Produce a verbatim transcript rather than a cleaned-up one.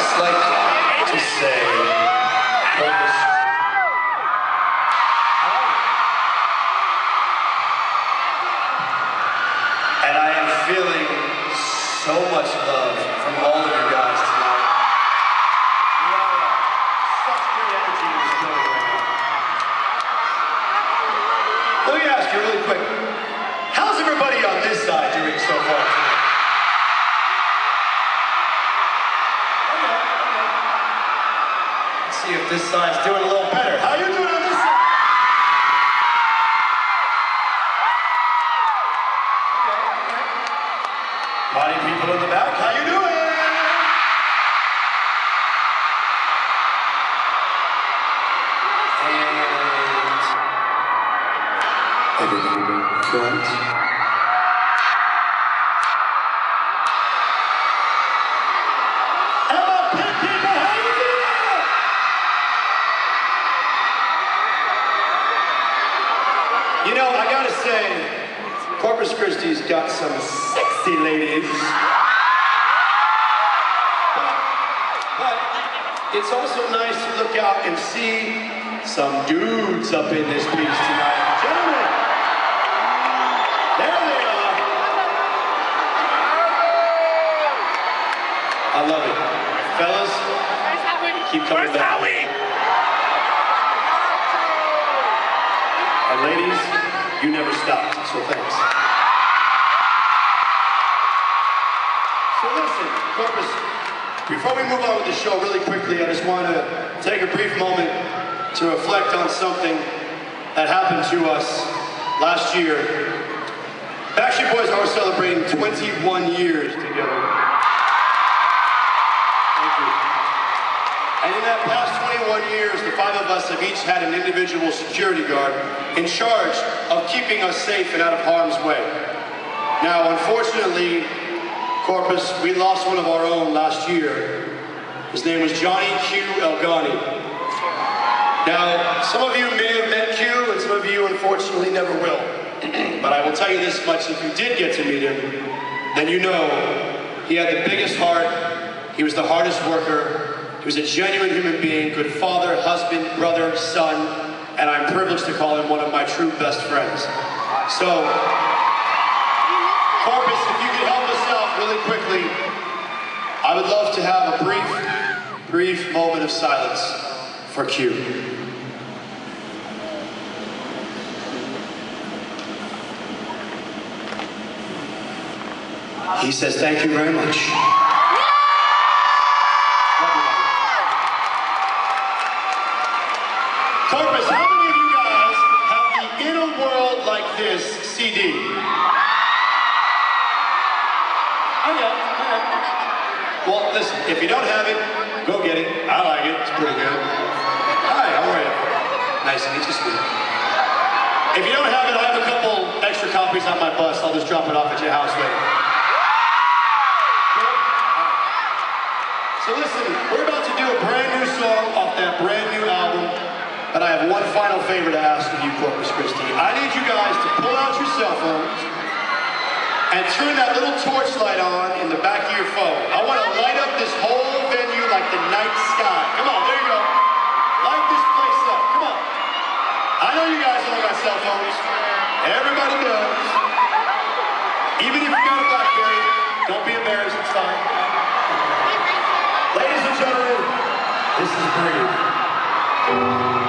just like to say, Corpus. And I am feeling so much love from all of you guys tonight. We have uh, such great energy in this building right now. Let me ask you really quick, how's everybody on this side doing so far tonight? See if this side's doing a little better. How you doing on this side? Okay, okay. Party people in the back, how you doing? And everybody in front. You know, I gotta say, Corpus Christi's got some sexy ladies. But, but it's also nice to look out and see some dudes up in this piece tonight. Gentlemen, there they are. I love it. Fellas, keep coming back. And ladies, you never stopped, so thanks. So listen, Corpus, before we move on with the show really quickly, I just want to take a brief moment to reflect on something that happened to us last year. Backstreet Boys are celebrating twenty-one years together. Thank you. And in that past twenty-one years, the five of us have each had an individual security guard in charge of keeping us safe and out of harm's way. Now, unfortunately, Corpus, we lost one of our own last year. His name was Johnny Q. Elgani. Now, some of you may have met Q, and some of you, unfortunately, never will. But I will tell you this much, if you did get to meet him, then you know he had the biggest heart, he was the hardest worker, he was a genuine human being, good father, husband, brother, son, and I'm privileged to call him one of my true best friends. So, Corpus, if you could help us out really quickly, I would love to have a brief, brief moment of silence for Q. He says, thank you very much. Corpus, how many of you guys have the In a World Like This C D? I know, I know. Well, listen, if you don't have it, go get it. I like it, it's pretty good. Hi, how are you? Nice to meet you, sweetie. If you don't have it, I have a couple extra copies on my bus. I'll just drop it off at your house later. So listen, we're about to do a brand new song off that brand new album. But I have one final favor to ask of you, Corpus Christi. I need you guys to pull out your cell phones and turn that little torchlight on in the back of your phone. I want to light up this whole venue like the night sky. Come on, there you go. Light this place up. Come on. I know you guys all got cell phones. Everybody does. Even if you got a BlackBerry, don't be embarrassed. It's fine. Ladies and gentlemen, this is Breathe.